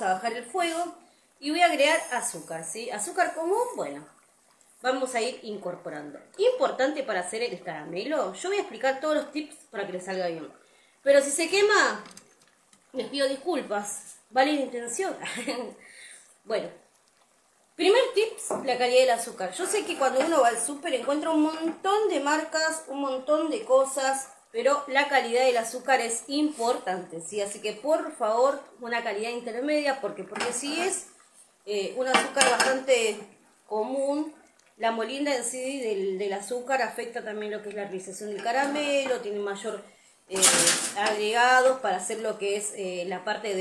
a bajar el fuego y voy a agregar azúcar, ¿sí? Azúcar común, bueno, vamos a ir incorporando. Importante para hacer el caramelo, yo voy a explicar todos los tips para que les salga bien. Pero si se quema, les pido disculpas, vale la intención. Bueno, primer tips, la calidad del azúcar. Yo sé que cuando uno va al súper encuentra un montón de marcas, un montón de cosas, pero la calidad del azúcar es importante, ¿sí? Así que por favor, una calidad intermedia, porque si es un azúcar bastante común, la molienda en sí del azúcar afecta también lo que es la realización del caramelo, tiene mayor agregados para hacer lo que es la parte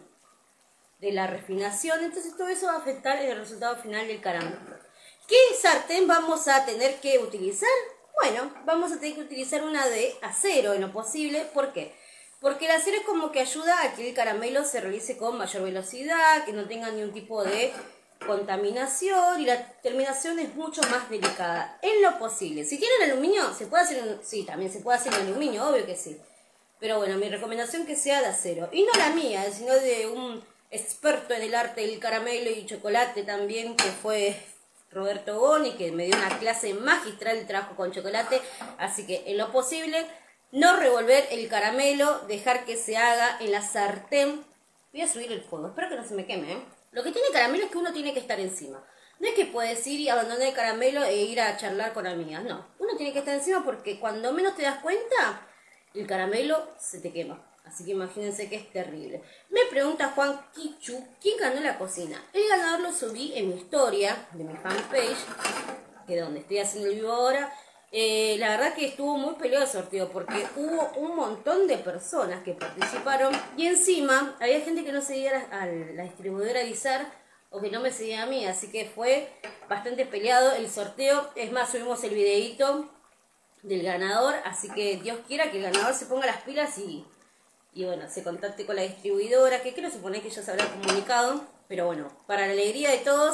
de la refinación, entonces todo eso va a afectar el resultado final del caramelo. ¿Qué sartén vamos a tener que utilizar? Bueno, vamos a tener que utilizar una de acero en lo posible. ¿Por qué? Porque el acero es como que ayuda a que el caramelo se realice con mayor velocidad, que no tenga ningún tipo de contaminación y la terminación es mucho más delicada en lo posible. Si tienen aluminio, ¿se puede hacer? Sí, también se puede hacer en aluminio, obvio que sí. Pero bueno, mi recomendación que sea de acero. Y no la mía, sino de un experto en el arte del caramelo y chocolate también, que fue Roberto Boni, que me dio una clase magistral de trabajo con chocolate. Así que en lo posible, no revolver el caramelo, dejar que se haga en la sartén. Voy a subir el fuego, espero que no se me queme, ¿eh? Lo que tiene caramelo es que uno tiene que estar encima. No es que puedes ir y abandonar el caramelo e ir a charlar con amigas, no. Uno tiene que estar encima porque cuando menos te das cuenta, el caramelo se te quema. Así que imagínense que es terrible. Me pregunta Juan Kichu, ¿quién ganó la cocina? El ganador lo subí en mi historia de mi fanpage, que es donde estoy haciendo el vivo ahora. La verdad que estuvo muy peleado el sorteo porque hubo un montón de personas que participaron y encima había gente que no seguía a la distribuidora Guisar o que no me seguía a mí, así que fue bastante peleado el sorteo. Es más, subimos el videito del ganador, así que Dios quiera que el ganador se ponga las pilas y bueno, se contacte con la distribuidora, que quiero suponer que ya se habrá comunicado, pero bueno, para la alegría de todos,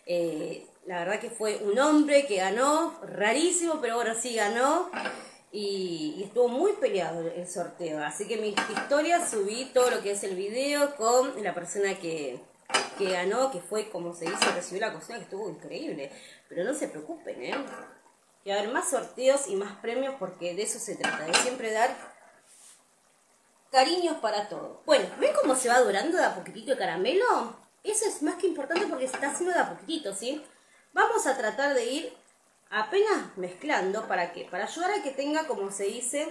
la verdad que fue un hombre que ganó, rarísimo, pero bueno, sí ganó, y estuvo muy peleado el sorteo, así que en mi historia subí todo lo que es el video con la persona que ganó, que fue, como se dice, recibió la cocina, que estuvo increíble, pero no se preocupen, que va a haber más sorteos y más premios, porque de eso se trata, de siempre dar cariños para todo. Bueno, ¿ven cómo se va dorando de a poquitito el caramelo? Eso es más que importante porque se está haciendo de a poquitito, ¿sí? Vamos a tratar de ir apenas mezclando, ¿para qué? Para ayudar a que tenga, como se dice,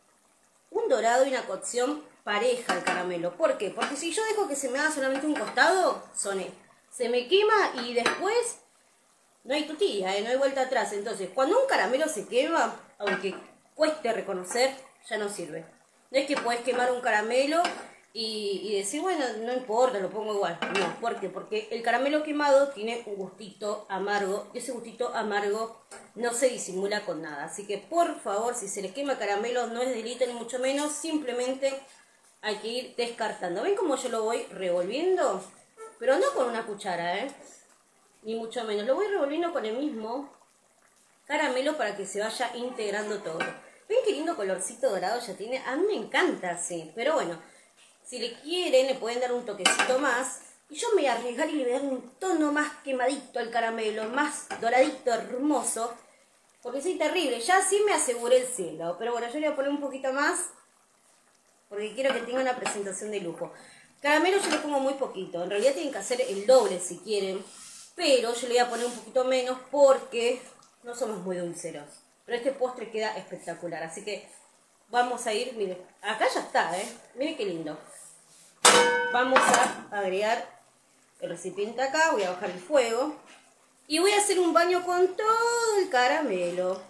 un dorado y una cocción pareja el caramelo. ¿Por qué? Porque si yo dejo que se me haga solamente un costado, soné. Se me quema y después no hay tutilla, no hay vuelta atrás. Entonces, cuando un caramelo se quema, aunque cueste reconocer, ya no sirve. No es que podés quemar un caramelo y decir, bueno, no importa, lo pongo igual. No, ¿por qué? Porque el caramelo quemado tiene un gustito amargo y ese gustito amargo no se disimula con nada. Así que, por favor, si se les quema caramelo, no es delito ni mucho menos, simplemente hay que ir descartando. ¿Ven cómo yo lo voy revolviendo? Pero no con una cuchara, ni mucho menos. Lo voy revolviendo con el mismo caramelo para que se vaya integrando todo. ¿Ven qué lindo colorcito dorado ya tiene? A mí me encanta, sí. Pero bueno, si le quieren, le pueden dar un toquecito más. Y yo me voy a arriesgar y le voy a dar un tono más quemadito al caramelo, más doradito, hermoso. Porque soy terrible, ya sí me aseguré el cielo. Pero bueno, yo le voy a poner un poquito más, porque quiero que tenga una presentación de lujo. Caramelo yo le pongo muy poquito. En realidad tienen que hacer el doble si quieren. Pero yo le voy a poner un poquito menos porque no somos muy dulceros. Pero este postre queda espectacular. Así que vamos a ir, miren, acá ya está, miren qué lindo. Vamos a agregar el recipiente acá, voy a bajar el fuego. Y voy a hacer un baño con todo el caramelo.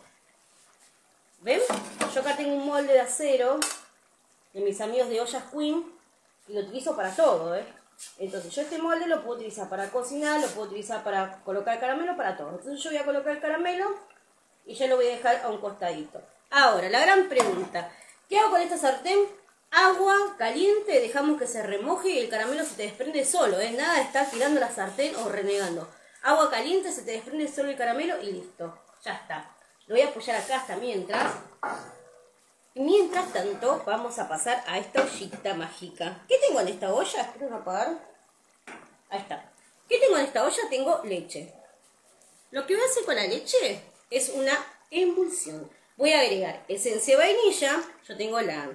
¿Ven? Yo acá tengo un molde de acero de mis amigos de Ollas Queen. Y lo utilizo para todo, Entonces yo este molde lo puedo utilizar para cocinar, lo puedo utilizar para colocar el caramelo, para todo. Entonces yo voy a colocar el caramelo y ya lo voy a dejar a un costadito. Ahora, la gran pregunta. ¿Qué hago con esta sartén? Agua caliente, dejamos que se remoje y el caramelo se te desprende solo, Nada de estar tirando la sartén o renegando. Agua caliente, se te desprende solo el caramelo y listo. Ya está. Lo voy a apoyar acá hasta mientras. Mientras tanto, vamos a pasar a esta ollita mágica. ¿Qué tengo en esta olla? Espero no apagar. Ahí está. ¿Qué tengo en esta olla? Tengo leche. Lo que voy a hacer con la leche es una emulsión. Voy a agregar esencia de vainilla. Yo tengo la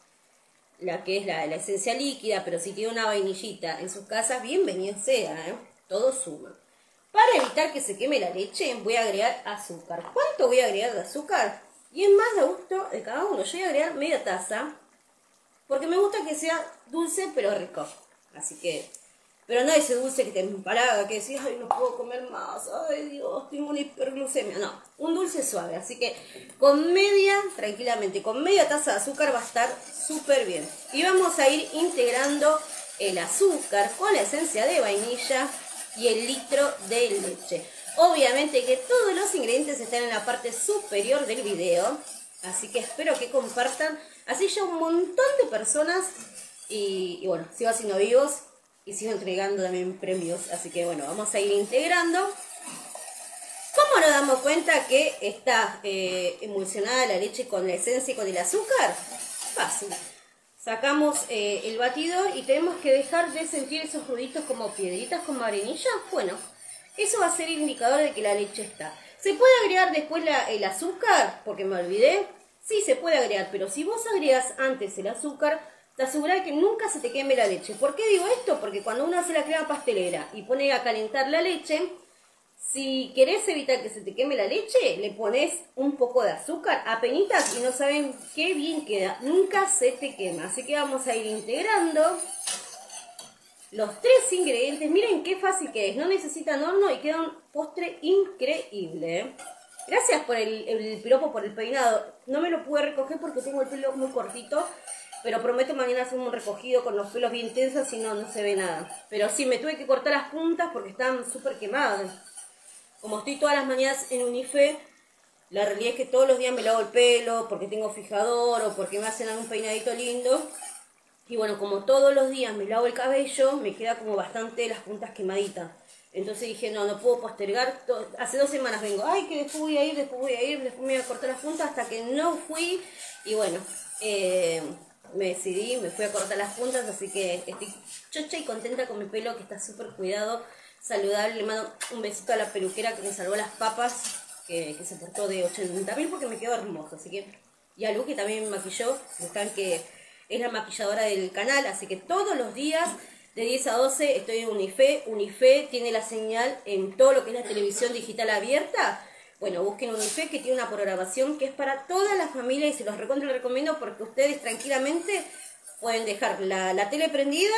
que es la esencia líquida, pero si tiene una vainillita en sus casas, bienvenido sea, ¿eh? Todo suma. Para evitar que se queme la leche, voy a agregar azúcar. ¿Cuánto voy a agregar de azúcar? Y es más de gusto de cada uno. Yo voy a agregar media taza, porque me gusta que sea dulce pero rico. Así que, pero no ese dulce que te empalaga, que decís, ay, no puedo comer más, ay Dios, tengo una hiperglucemia. No, un dulce suave. Así que tranquilamente, con media taza de azúcar va a estar súper bien. Y vamos a ir integrando el azúcar con la esencia de vainilla y el litro de leche. Obviamente que todos los ingredientes están en la parte superior del video, así que espero que compartan, así ya un montón de personas y bueno, sigo haciendo vivos y sigo entregando también premios, así que bueno, vamos a ir integrando. ¿Cómo nos damos cuenta que está emulsionada la leche con la esencia y con el azúcar? Fácil. Sacamos el batidor y tenemos que dejar de sentir esos ruiditos como piedritas, como arenilla. Bueno, eso va a ser el indicador de que la leche está. ¿Se puede agregar después el azúcar? Porque me olvidé. Sí, se puede agregar, pero si vos agregas antes el azúcar, te asegurás que nunca se te queme la leche. ¿Por qué digo esto? Porque cuando uno hace la crema pastelera y pone a calentar la leche, si querés evitar que se te queme la leche, le pones un poco de azúcar, apenitas, y no saben qué bien queda. Nunca se te quema. Así que vamos a ir integrando los 3 ingredientes. Miren qué fácil que es. No necesitan horno y queda un postre increíble, ¿eh? Gracias por el piropo, por el peinado. No me lo pude recoger porque tengo el pelo muy cortito, pero prometo mañana hacer un recogido con los pelos bien tensos, si no, no se ve nada. Pero sí, me tuve que cortar las puntas porque están súper quemadas. Como estoy todas las mañanas en Unife, la realidad es que todos los días me lavo el pelo porque tengo fijador o porque me hacen algún peinadito lindo. Y bueno, como todos los días me lavo el cabello, me queda como bastante las puntas quemaditas. Entonces dije, no puedo postergar. Hace 2 semanas vengo, ay, que después voy a ir, después me voy a cortar las puntas, hasta que no fui. Y bueno, me decidí, me fui a cortar las puntas, así que estoy chocha y contenta con mi pelo, que está súper cuidado, saludable. Le mando un besito a la peluquera que me salvó las papas, que se portó de 80.000 porque me quedó hermoso. Así que, y a Lu, que también me maquilló, que es la maquilladora del canal, así que todos los días de 10 a 12 estoy en Unife. Unife tiene la señal en todo lo que es la televisión digital abierta. Bueno, busquen Unife, que tiene una programación que es para toda la familia y se los recomiendo porque ustedes tranquilamente pueden dejar la tele prendida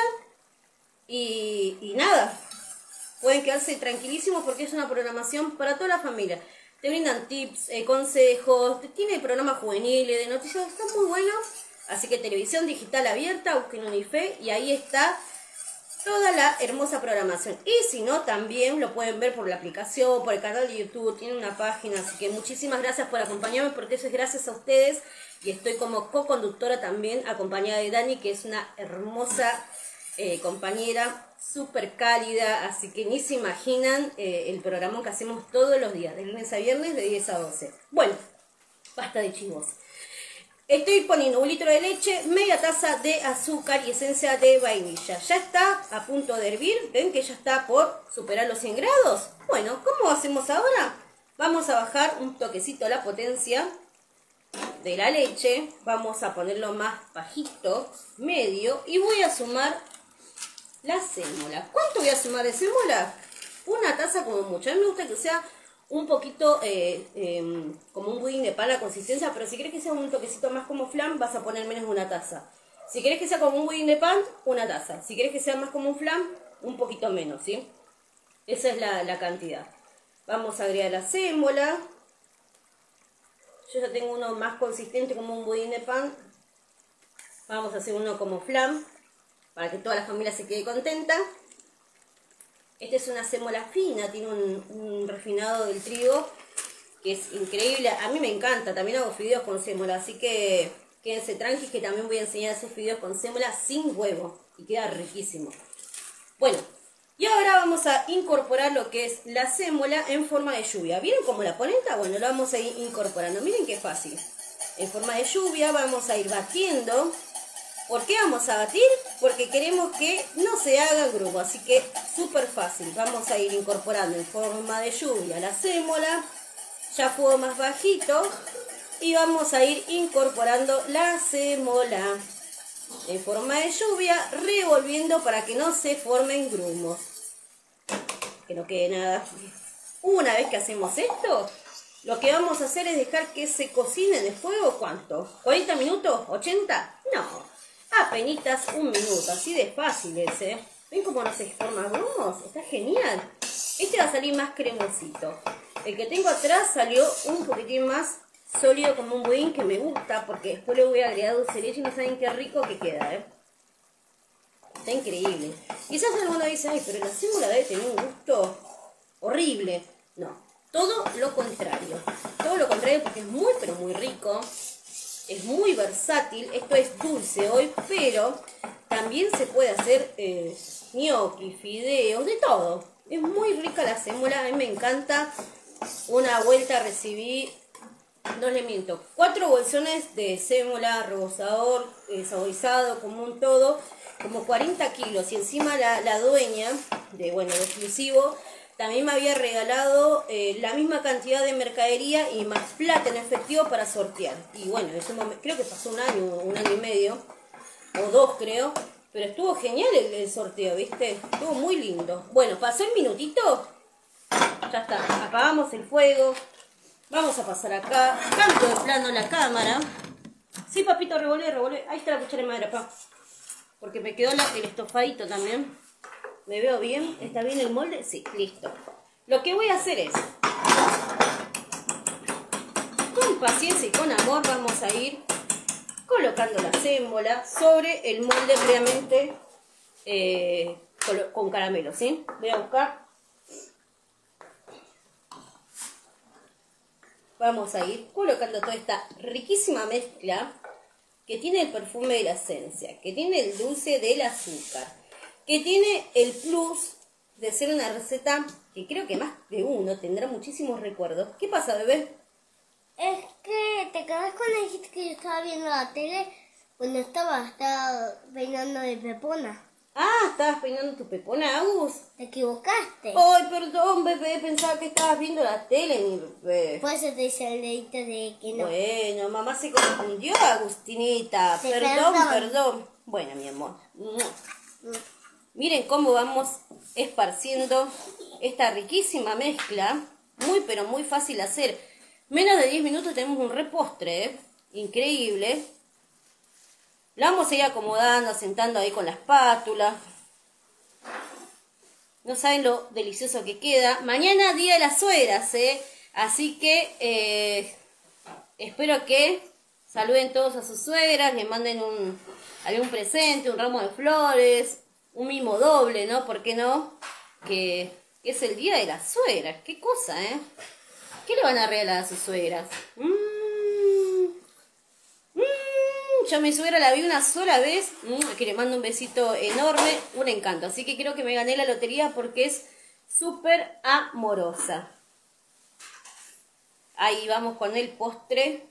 y nada, pueden quedarse tranquilísimos porque es una programación para toda la familia. Te brindan tips, consejos, tiene programas juveniles, de noticias, está muy bueno. Así que televisión digital abierta, busquen Unife y ahí está toda la hermosa programación. Y si no, también lo pueden ver por la aplicación, por el canal de YouTube, tiene una página. Así que muchísimas gracias por acompañarme, porque eso es gracias a ustedes. Y estoy como co-conductora también, acompañada de Dani, que es una hermosa compañera, súper cálida. Así que ni se imaginan el programa que hacemos todos los días, de lunes a viernes, de 10 a 12. Bueno, basta de chivos. Estoy poniendo 1 litro de leche, media taza de azúcar y esencia de vainilla. Ya está a punto de hervir. ¿Ven que ya está por superar los 100 grados? Bueno, ¿cómo hacemos ahora? Vamos a bajar un toquecito la potencia de la leche. Vamos a ponerlo más bajito, medio. Y voy a sumar la sémola. ¿Cuánto voy a sumar de sémola? 1 taza como mucho. A mí me gusta que sea un poquito como un budín de pan la consistencia, pero si querés que sea un toquecito más como flan, vas a poner menos de 1 taza. Si querés que sea como un budín de pan, 1 taza. Si querés que sea más como un flan, un poquito menos, ¿sí? Esa es la cantidad. Vamos a agregar la sémola. Yo ya tengo uno más consistente como un budín de pan. Vamos a hacer uno como flan, para que toda la familia se quede contenta. Esta es una sémola fina, tiene un refinado del trigo que es increíble. A mí me encanta, también hago fideos con sémola, así que quédense tranquilos que también voy a enseñar a hacer fideos con sémola sin huevo y queda riquísimo. Bueno, y ahora vamos a incorporar lo que es la sémola en forma de lluvia. ¿Vieron cómo la polenta? Bueno, lo vamos a ir incorporando. Miren qué fácil. En forma de lluvia vamos a ir batiendo ¿Por qué vamos a batir? Porque queremos que no se haga grumo, así que súper fácil. Vamos a ir incorporando en forma de lluvia la sémola, ya fuego más bajito, y vamos a ir incorporando la sémola en forma de lluvia, revolviendo para que no se formen grumos, que no quede nada. Una vez que hacemos esto, lo que vamos a hacer es dejar que se cocine de fuego, ¿cuánto? ¿40 minutos? ¿80? No. Apenitas un minuto, así de fácil ese. ¿Ven cómo no se forman grumos? Está genial. Este va a salir más cremosito. El que tengo atrás salió un poquitín más sólido, como un budín, que me gusta, porque después le voy a agregar dulce de leche y no saben qué rico que queda, ¿eh? Está increíble. Quizás alguno dice, ay, pero la sémola debe tener un gusto horrible. No, todo lo contrario. Todo lo contrario, porque es muy, pero muy rico. Es muy versátil. Esto es dulce hoy, pero también se puede hacer gnocchi, fideos, de todo. Es muy rica la sémola, a mí me encanta. Una vuelta recibí, no le miento, 4 bolsones de sémola, rebozador, saborizado, común, todo, como 40 kilos. Y encima la dueña, de exclusivo, también me había regalado la misma cantidad de mercadería y más plata en efectivo para sortear. Y bueno, en ese momento, creo que pasó un año y medio, o 2 creo, pero estuvo genial el sorteo, ¿viste? Estuvo muy lindo. Bueno, pasó el minutito, ya está, apagamos el fuego, vamos a pasar acá, cambio de plano la cámara. Sí, papito, revolvé, ahí está la cuchara de madera, pa. Porque me quedó el estofadito también. ¿Me veo bien? ¿Está bien el molde? Sí, listo. Lo que voy a hacer es, con paciencia y con amor, vamos a ir colocando la sémola sobre el molde previamente con caramelo, ¿sí? Voy a buscar. Vamos a ir colocando toda esta riquísima mezcla que tiene el perfume de la esencia, que tiene el dulce del azúcar, que tiene el plus de ser una receta que creo que más de uno tendrá muchísimos recuerdos. ¿Qué pasa, bebé? Es que te acordás cuando dijiste que yo estaba viendo la tele cuando estaba peinando de pepona. Ah, estabas peinando tu pepona, Agus. Te equivocaste. Ay, perdón, bebé, pensaba que estabas viendo la tele, mi bebé. Por eso te hice el dedito de que no. Bueno, mamá se confundió, Agustinita. Perdón. Bueno, mi amor. Miren cómo vamos esparciendo esta riquísima mezcla. Muy, pero muy fácil de hacer. Menos de 10 minutos tenemos un repostre, ¿eh? Increíble. La vamos a ir acomodando, sentando ahí con la espátula. No saben lo delicioso que queda. Mañana día de las suegras, ¿eh? Así que espero que saluden todos a sus suegras, le manden algún presente, un ramo de flores, un mimo doble, ¿no? ¿Por qué no? Que es el día de las suegras. Qué cosa, ¿eh? ¿Qué le van a regalar a sus suegras? Yo a mi suegra la vi una sola vez, que le mando un besito enorme, un encanto. Así que creo que me gané la lotería porque es súper amorosa. Ahí vamos con el postre.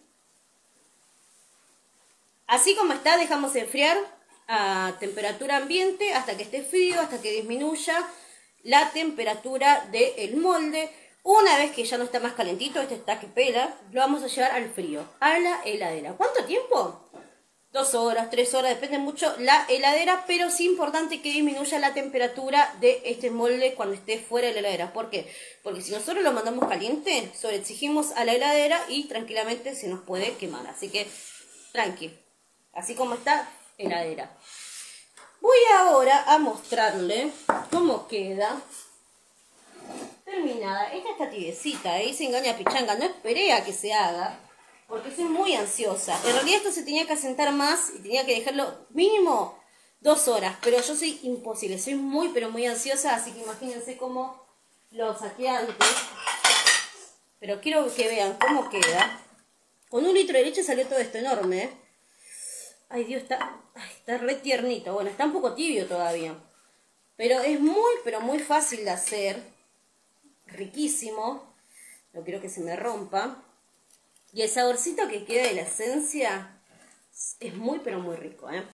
Así como está, dejamos enfriar a temperatura ambiente hasta que esté frío, hasta que disminuya la temperatura del molde. Una vez que ya no está más calentito, este está que pela, lo vamos a llevar al frío, a la heladera. ¿Cuánto tiempo? 2 horas, 3 horas, depende mucho la heladera, pero es importante que disminuya la temperatura de este molde cuando esté fuera de la heladera. ¿Por qué? Porque si nosotros lo mandamos caliente, sobreexigimos a la heladera y tranquilamente se nos puede quemar. Así que, tranqui, así como está, heladera. Voy ahora a mostrarle cómo queda terminada. Esta está tibiecita, se engaña pichanga, no esperé a que se haga. Porque soy muy ansiosa. En realidad esto se tenía que asentar más y tenía que dejarlo mínimo 2 horas. Pero yo soy imposible, soy muy pero muy ansiosa. Así que imagínense cómo lo saqué antes. Pero quiero que vean cómo queda. Con 1 litro de leche salió todo esto enorme, ¿eh? Ay Dios, está re tiernito. Bueno, está un poco tibio todavía. Pero es muy pero muy fácil de hacer. Riquísimo. No quiero que se me rompa. Y el saborcito que queda de la esencia es muy pero muy rico, ¿eh?